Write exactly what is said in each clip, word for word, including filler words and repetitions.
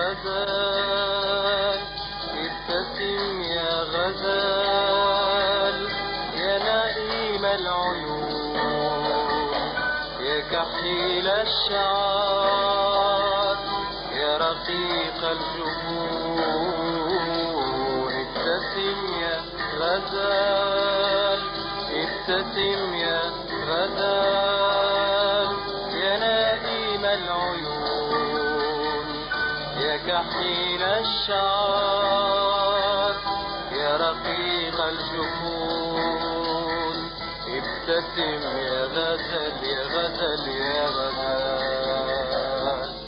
غزال ابتسم يا غزال يا نائم العيون يا كحيل الشعر يا رقيق الجفون ابتسم يا غزال ابتسم يا غزال يا نائم العيون يا كحيل الشعر يا رقيق الجفون ابتسم يا غزل يا غزل يا غزال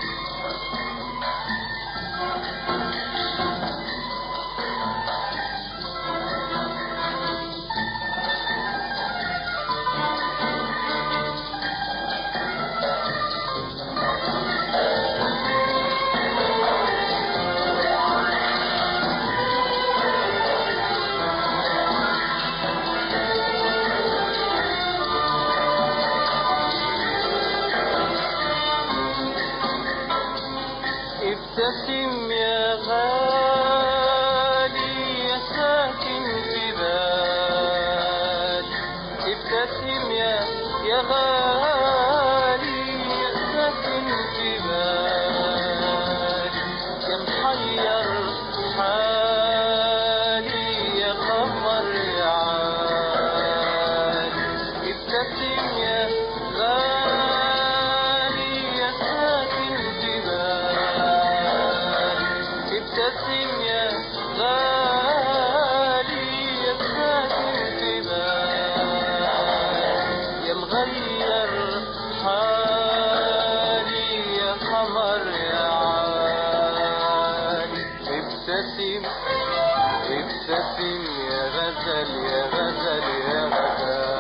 ابتسم يا غالي يا ساكن في بال ابتسم يا يا غالي يا ساكن في بال يا محير حالي يا قمر يا عالي ابتسم يا غالي يا ساكن في بال ابتسم يا غالي يا ساكن في بال يا مغير حالي يا قمر يا عالي ابتسم ابتسم يا غزل يا غزل يا غزل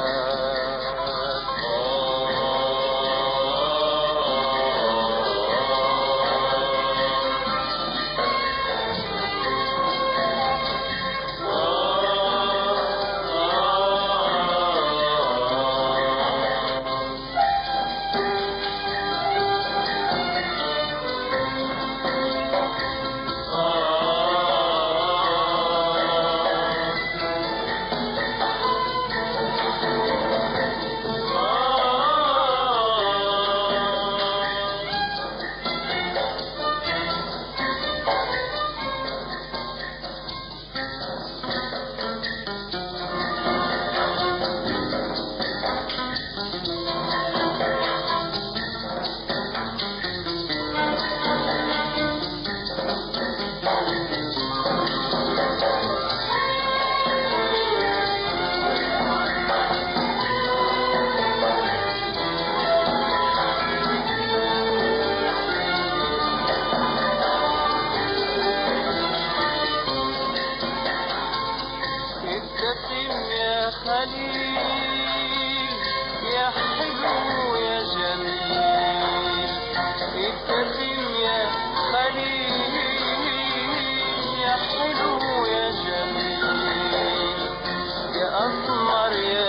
ابتسم يا خليل يا حلو يا جميل ابتسم يا خليل يا حلو يا جميل يا أسمر يا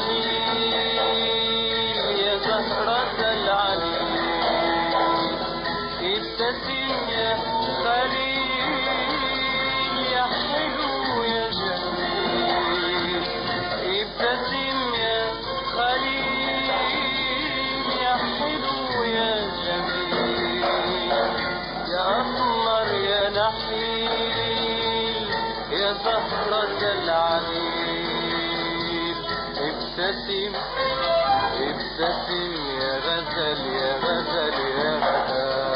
نحيل يا زهرة العليل ابتسم يا خليل يا حلو يا جميل ابتسم يا خليل يا حلو يا جميل يا أسمر يا نحيل يا زهرة العليل ابتسم ابتسم يا غزل يا غزل يا غزل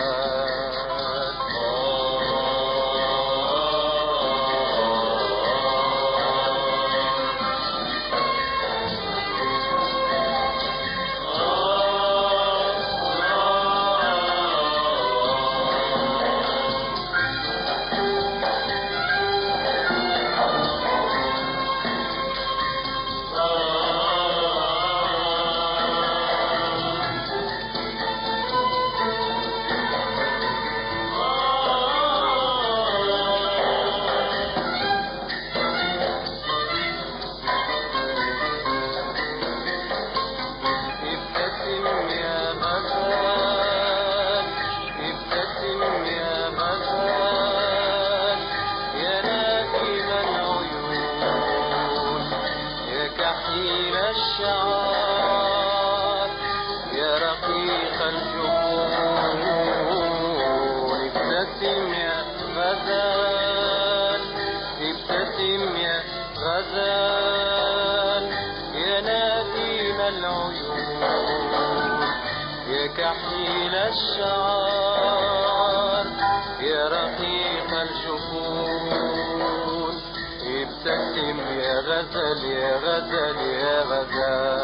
ابتسم يا غزال، ابتسم يا غزال، يا نادين العيون، يا كحيل الشعر، يا رقيق الجفون، ابتسم يا غزال يا غزال يا غزال.